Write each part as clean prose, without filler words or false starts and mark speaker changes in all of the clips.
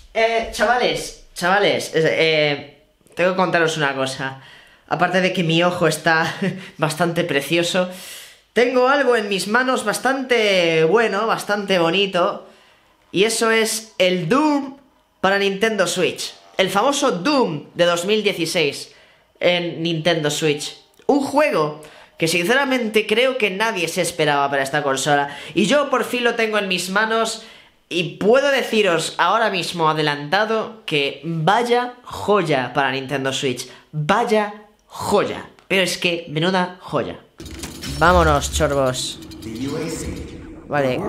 Speaker 1: Chavales, tengo que contaros una cosa. Aparte de que mi ojo está bastante precioso, tengo algo en mis manos bastante bueno, bastante bonito. Y eso es el Doom para Nintendo Switch. El famoso Doom de 2016 en Nintendo Switch. Un juego que sinceramente creo que nadie se esperaba para esta consola. Y yo por fin lo tengo en mis manos y puedo deciros ahora mismo adelantado que vaya joya para Nintendo Switch. Vaya joya. Pero es que menuda joya. Vámonos, chorbos. Vale.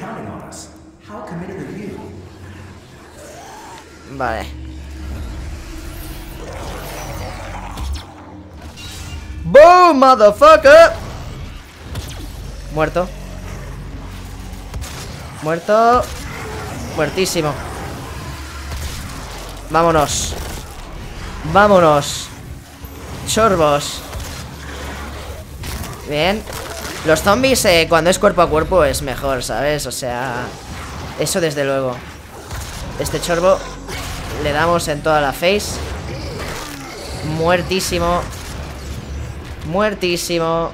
Speaker 1: Vale. ¡Boom, motherfucker! Muerto. Muerto. Muertísimo. Vámonos. Vámonos. Chorbos. Bien. Los zombies cuando es cuerpo a cuerpo es mejor, ¿sabes? O sea, eso desde luego. Este chorbo le damos en toda la face. Muertísimo. Muertísimo.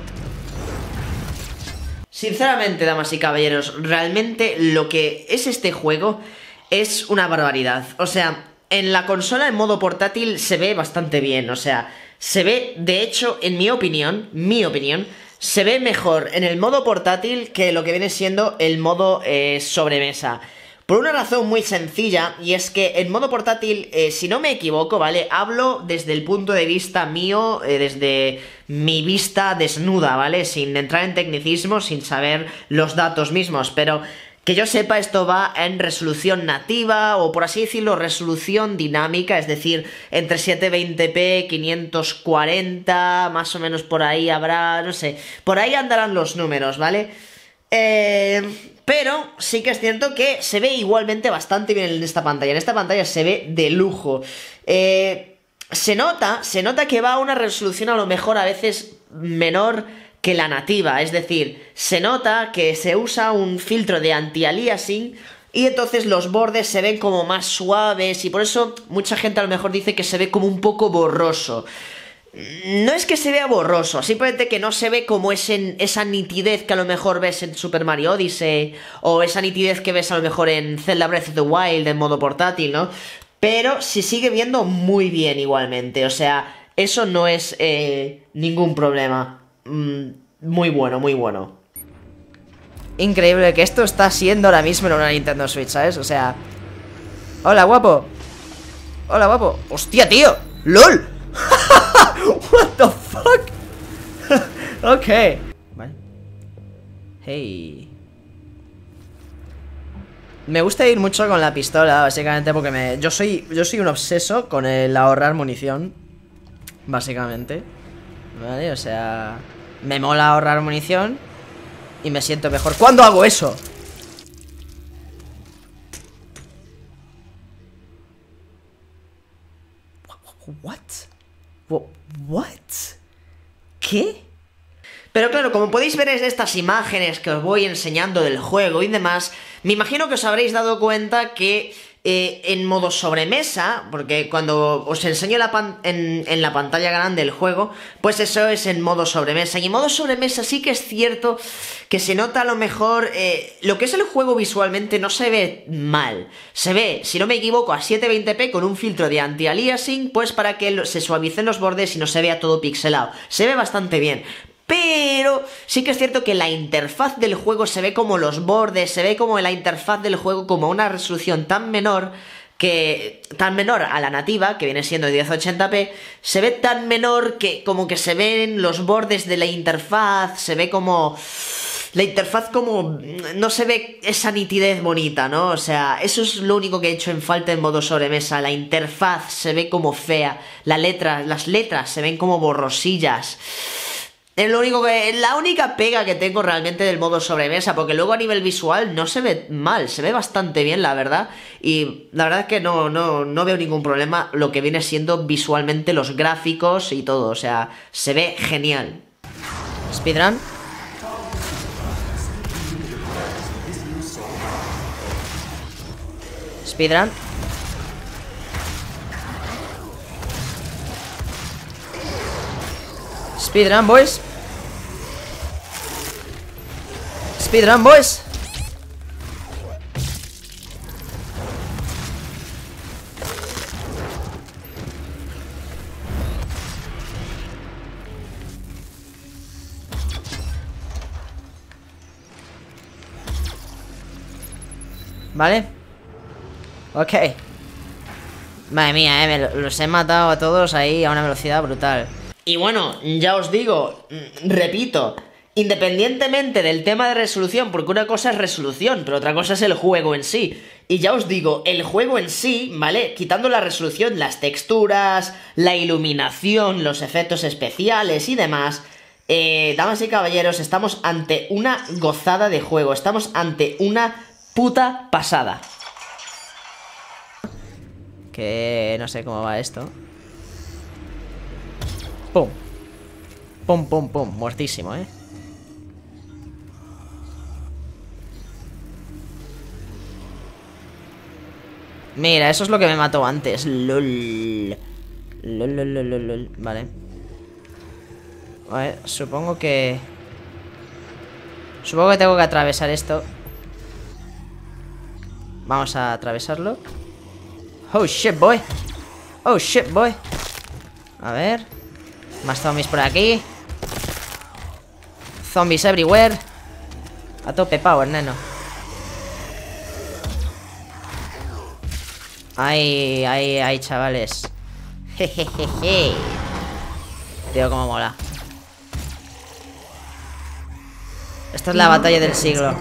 Speaker 1: Sinceramente, damas y caballeros, realmente lo que es este juego es una barbaridad. O sea, en la consola en modo portátil se ve bastante bien. O sea, se ve, de hecho, en mi opinión, se ve mejor en el modo portátil que lo que viene siendo el modo sobremesa. Por una razón muy sencilla, y es que en modo portátil, si no me equivoco, ¿vale? Hablo desde el punto de vista mío, desde mi vista desnuda, ¿vale? Sin entrar en tecnicismo, sin saber los datos mismos, pero que yo sepa esto va en resolución nativa, o por así decirlo, resolución dinámica, es decir, entre 720p, 540, más o menos por ahí habrá, no sé, por ahí andarán los números, ¿vale? Pero sí que es cierto que se ve igualmente bastante bien en esta pantalla. En esta pantalla se ve de lujo. Se nota que va a una resolución a lo mejor a veces menor que la nativa. Es decir, se nota que se usa un filtro de anti-aliasing y entonces los bordes se ven como más suaves y por eso mucha gente a lo mejor dice que se ve como un poco borroso. No es que se vea borroso, simplemente que no se ve como esa nitidez que a lo mejor ves en Super Mario Odyssey, o esa nitidez que ves a lo mejor en Zelda Breath of the Wild en modo portátil, ¿no? Pero se sigue viendo muy bien igualmente, o sea, eso no es ningún problema. Muy bueno, muy bueno. Increíble que esto está siendo ahora mismo en una Nintendo Switch, ¿sabes? O sea... Hola, guapo. Hola, guapo. ¡Hostia, tío! ¡LOL! What the fuck? Ok. Vale. Hey. Me gusta ir mucho con la pistola, básicamente porque yo soy un obseso con el ahorrar munición. Básicamente. Vale, o sea, me mola ahorrar munición y me siento mejor cuando hago eso. What? ¿What? ¿Qué? Pero claro, como podéis ver en estas imágenes que os voy enseñando del juego y demás, me imagino que os habréis dado cuenta que en modo sobremesa, porque cuando os enseño en la pantalla grande el juego, pues eso es en modo sobremesa. Y en modo sobremesa sí que es cierto que se nota a lo mejor lo que es el juego visualmente no se ve mal. Se ve, si no me equivoco, a 720p con un filtro de anti-aliasing, pues para que se suavicen los bordes y no se vea todo pixelado. Se ve bastante bien. Pero sí que es cierto que la interfaz del juego se ve como los bordes, se ve como la interfaz del juego como una resolución tan menor a la nativa, que viene siendo 1080p, se ve tan menor que como que se ven los bordes de la interfaz, se ve como... La interfaz como... no se ve esa nitidez bonita, ¿no? O sea, eso es lo único que he hecho en falta en modo sobremesa. La interfaz se ve como fea, las letras se ven como borrosillas. Es lo único la única pega que tengo realmente del modo sobremesa, porque luego a nivel visual no se ve mal, se ve bastante bien, la verdad. Y la verdad es que no veo ningún problema lo que viene siendo visualmente los gráficos y todo, o sea, se ve genial. Speedrun. Speedrun. Speedrun, boys. Speedrun, boys. ¿Vale? Ok. Madre mía, los he matado a todos ahí a una velocidad brutal. Y bueno, ya os digo, repito, independientemente del tema de resolución, porque una cosa es resolución, pero otra cosa es el juego en sí. Y ya os digo, el juego en sí, ¿vale? Quitando la resolución, las texturas, la iluminación, los efectos especiales y demás, damas y caballeros, estamos ante una gozada de juego, estamos ante una puta pasada. Que no sé cómo va esto. Pum. Pum, pum, pum. Muertísimo, ¿eh? Mira, eso es lo que me mató antes. LOL. LOL, lol, lol, lol, lol. Vale. Vale, supongo que tengo que atravesar esto. Vamos a atravesarlo. Oh shit, boy. Oh shit, boy. A ver. Más zombies por aquí. Zombies everywhere. A tope power, neno. Ay, chavales. Jejejeje. Tío, cómo mola. Esta es la batalla del siglo.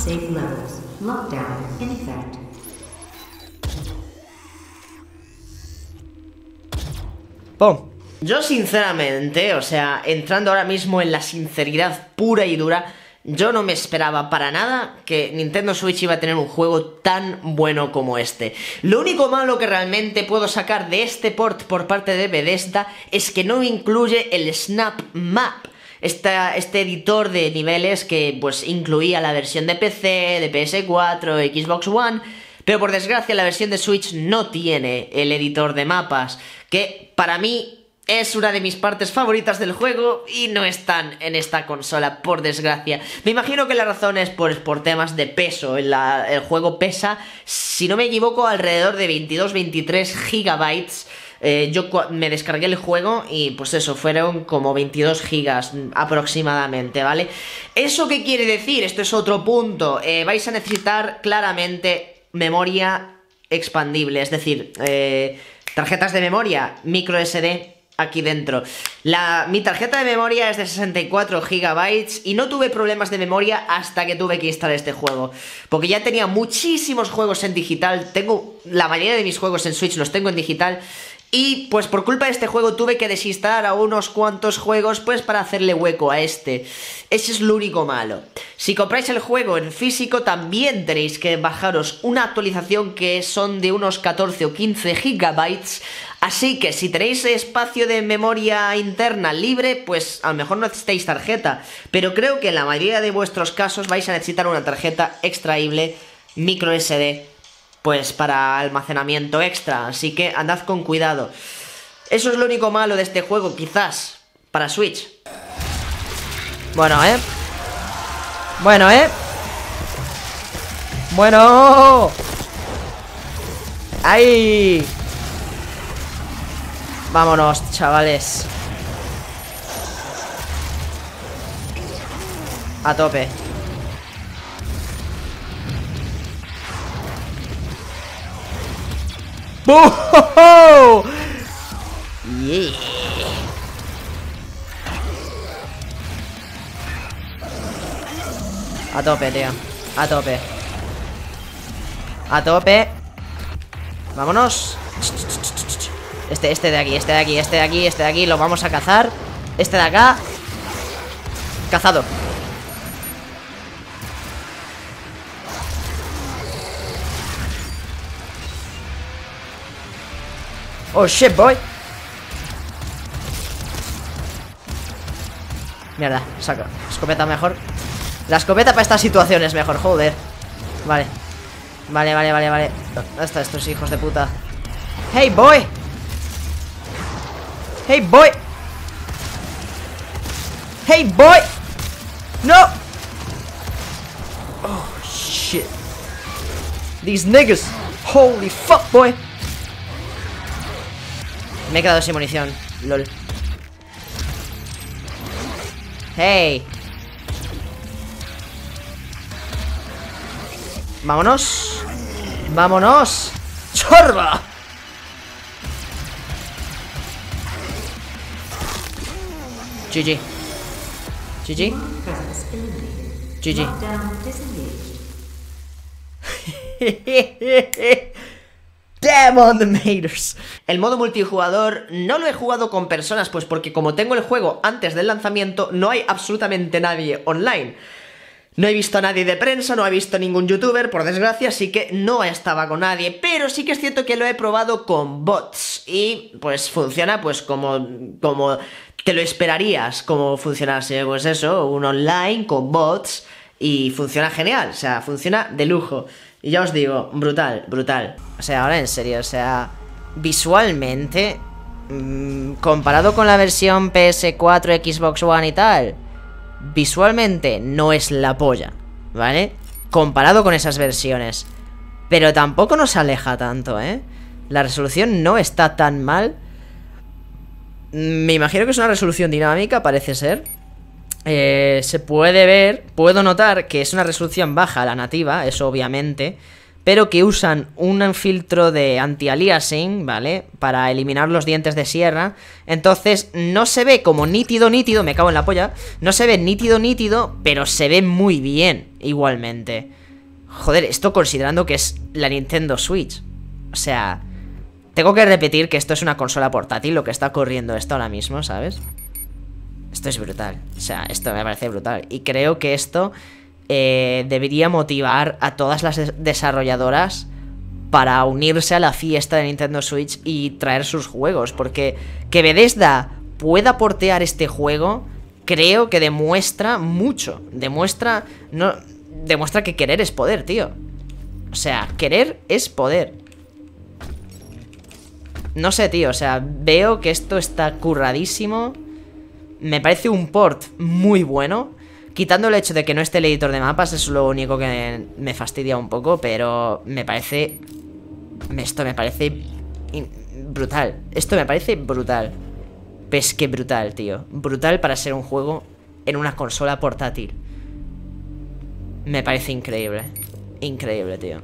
Speaker 1: ¡Pum! Yo sinceramente, o sea, entrando ahora mismo en la sinceridad pura y dura, yo no me esperaba para nada que Nintendo Switch iba a tener un juego tan bueno como este. Lo único malo que realmente puedo sacar de este port por parte de Bethesda es que no incluye el Snap Map. Este editor de niveles que pues incluía la versión de PC, de PS4, Xbox One, pero por desgracia la versión de Switch no tiene el editor de mapas, que para mí es una de mis partes favoritas del juego y no están en esta consola, por desgracia. Me imagino que la razón es por temas de peso. El juego pesa, si no me equivoco, alrededor de 22-23 gigabytes. Yo me descargué el juego y pues eso, fueron como 22 gigas aproximadamente, ¿vale? ¿Eso qué quiere decir? Esto es otro punto. Vais a necesitar claramente memoria expandible, es decir, tarjetas de memoria micro SD aquí dentro. Mi tarjeta de memoria es de 64 gigabytes y no tuve problemas de memoria hasta que tuve que instalar este juego, porque ya tenía muchísimos juegos en digital. La mayoría de mis juegos en Switch los tengo en digital. Y pues por culpa de este juego tuve que desinstalar a unos cuantos juegos pues para hacerle hueco a este. Ese es lo único malo. Si compráis el juego en físico también tenéis que bajaros una actualización que son de unos 14 o 15 gigabytes. Así que si tenéis espacio de memoria interna libre, pues a lo mejor no necesitáis tarjeta. Pero creo que en la mayoría de vuestros casos vais a necesitar una tarjeta extraíble micro SD, pues para almacenamiento extra, así que andad con cuidado. Eso es lo único malo de este juego, quizás, para Switch. Bueno, Bueno. ¡Ay! Vámonos, chavales. A tope. ¡Oh! Yeah. A tope, tío. A tope. A tope. Vámonos. Este de aquí, este de aquí, este de aquí, este de aquí. Lo vamos a cazar. Este de acá. Cazado. Oh shit, boy. Mierda, saco. Escopeta mejor. La escopeta para estas situaciones mejor, joder. Vale. Vale. ¿Dónde están estos hijos de puta? Hey, boy. Hey, boy. Hey, boy. No. Oh, shit. These niggas. Holy fuck, boy. Me he quedado sin munición. LOL. Hey. Vámonos. Vámonos. ¡Chorba! GG. GG. GG. Damn on the maters. El modo multijugador no lo he jugado con personas, pues porque como tengo el juego antes del lanzamiento, no hay absolutamente nadie online. No he visto a nadie de prensa, no he visto a ningún youtuber, por desgracia, así que no estaba con nadie. Pero sí que es cierto que lo he probado con bots. Y pues funciona pues como te lo esperarías, como funcionase, pues eso, un online con bots. Y funciona genial, o sea, funciona de lujo. Y ya os digo, brutal, brutal. O sea, ahora en serio, o sea, visualmente, comparado con la versión PS4, Xbox One y tal, visualmente no es la polla, ¿vale? Comparado con esas versiones. Pero tampoco nos aleja tanto, ¿eh? La resolución no está tan mal. Me imagino que es una resolución dinámica, parece ser. Se puede ver, puedo notar que es una resolución baja la nativa, eso obviamente, pero que usan un filtro de anti-aliasing, ¿vale? Para eliminar los dientes de sierra. Entonces no se ve como nítido, me cago en la polla. No se ve nítido, pero se ve muy bien igualmente. Joder, esto considerando que es la Nintendo Switch. O sea, tengo que repetir que esto es una consola portátil, lo que está corriendo esto ahora mismo, ¿sabes? Esto es brutal, o sea, esto me parece brutal. Y creo que esto debería motivar a todas las desarrolladoras para unirse a la fiesta de Nintendo Switch y traer sus juegos. Porque que Bethesda pueda portear este juego, creo que demuestra mucho. Demuestra que querer es poder, tío. O sea, querer es poder. No sé, tío, o sea, veo que esto está curradísimo. Me parece un port muy bueno. Quitando el hecho de que no esté el editor de mapas, es lo único que me fastidia un poco. Pero me parece... Esto me parece... brutal. Esto me parece brutal. Pues que brutal, tío. Brutal para ser un juego en una consola portátil. Me parece increíble. Increíble, tío.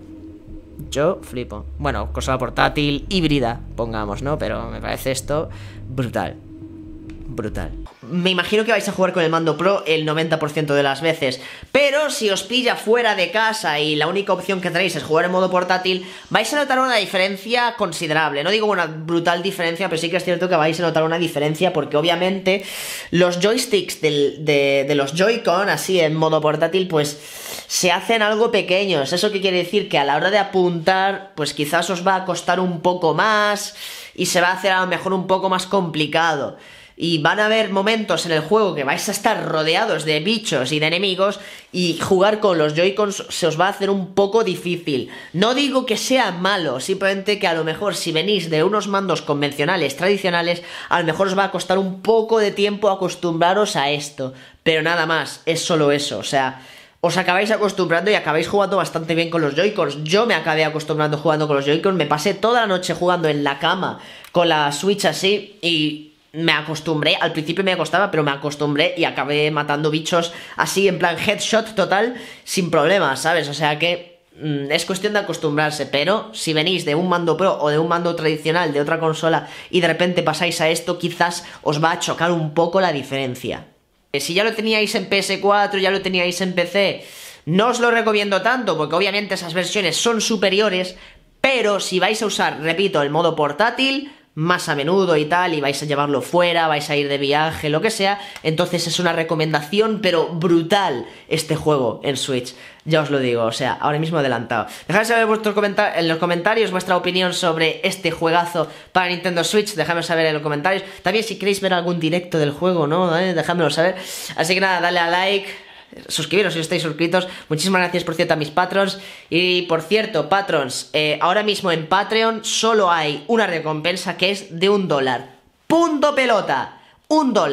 Speaker 1: Yo flipo. Bueno, consola portátil híbrida, pongamos, ¿no? Pero me parece esto brutal. Brutal. Me imagino que vais a jugar con el mando Pro el 90% de las veces, pero si os pilla fuera de casa y la única opción que tenéis es jugar en modo portátil, vais a notar una diferencia considerable. No digo una brutal diferencia, pero sí que es cierto que vais a notar una diferencia, porque obviamente los joysticks de los Joy-Con así en modo portátil pues se hacen algo pequeños. ¿Eso qué quiere decir? Que a la hora de apuntar pues quizás os va a costar un poco más y se va a hacer a lo mejor un poco más complicado. Y van a haber momentos en el juego que vais a estar rodeados de bichos y de enemigos, y jugar con los Joy-Cons se os va a hacer un poco difícil. No digo que sea malo, simplemente que a lo mejor si venís de unos mandos convencionales, tradicionales, a lo mejor os va a costar un poco de tiempo acostumbraros a esto. Pero nada más, es solo eso, o sea... Os acabáis acostumbrando y acabáis jugando bastante bien con los Joy-Cons. Yo me acabé acostumbrando jugando con los Joy-Cons, me pasé toda la noche jugando en la cama con la Switch así y... me acostumbré, al principio me costaba, pero me acostumbré y acabé matando bichos así en plan headshot total, sin problemas, ¿sabes? O sea que es cuestión de acostumbrarse, pero si venís de un mando Pro o de un mando tradicional de otra consola y de repente pasáis a esto, quizás os va a chocar un poco la diferencia. Si ya lo teníais en PS4, ya lo teníais en PC, no os lo recomiendo tanto, porque obviamente esas versiones son superiores, pero si vais a usar, repito, el modo portátil más a menudo y tal, y vais a llevarlo fuera, vais a ir de viaje, lo que sea, entonces es una recomendación, pero brutal, este juego en Switch. Ya os lo digo, o sea, ahora mismo adelantado. Dejadme saber en los comentarios vuestra opinión sobre este juegazo para Nintendo Switch, dejadme saber en los comentarios. También si queréis ver algún directo del juego, ¿no? Dejádmelo saber. Así que nada, dale a like, suscribiros si no estáis suscritos. Muchísimas gracias, por cierto, a mis patrons. Y por cierto, patrons, ahora mismo en Patreon solo hay una recompensa que es de $1. ¡Punto pelota! $1.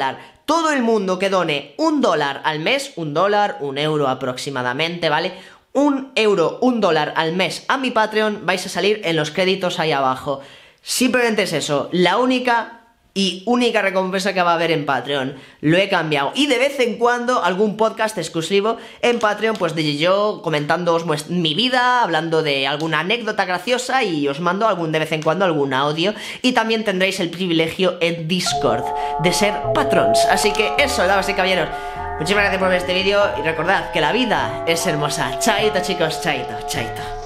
Speaker 1: todo el mundo que done $1 al mes, $1, €1 aproximadamente, ¿vale? €1, $1 al mes a mi Patreon, vais a salir en los créditos ahí abajo. Simplemente es eso, la única recompensa que va a haber en Patreon. Lo he cambiado. Y de vez en cuando algún podcast exclusivo en Patreon, pues de yo comentándoos mi vida, hablando de alguna anécdota graciosa, y os mando de vez en cuando algún audio. Y también tendréis el privilegio en Discord de ser patrons. Así que eso, damas y caballeros, muchísimas gracias por ver este vídeo y recordad que la vida es hermosa. Chaito, chicos, chaito, chaito.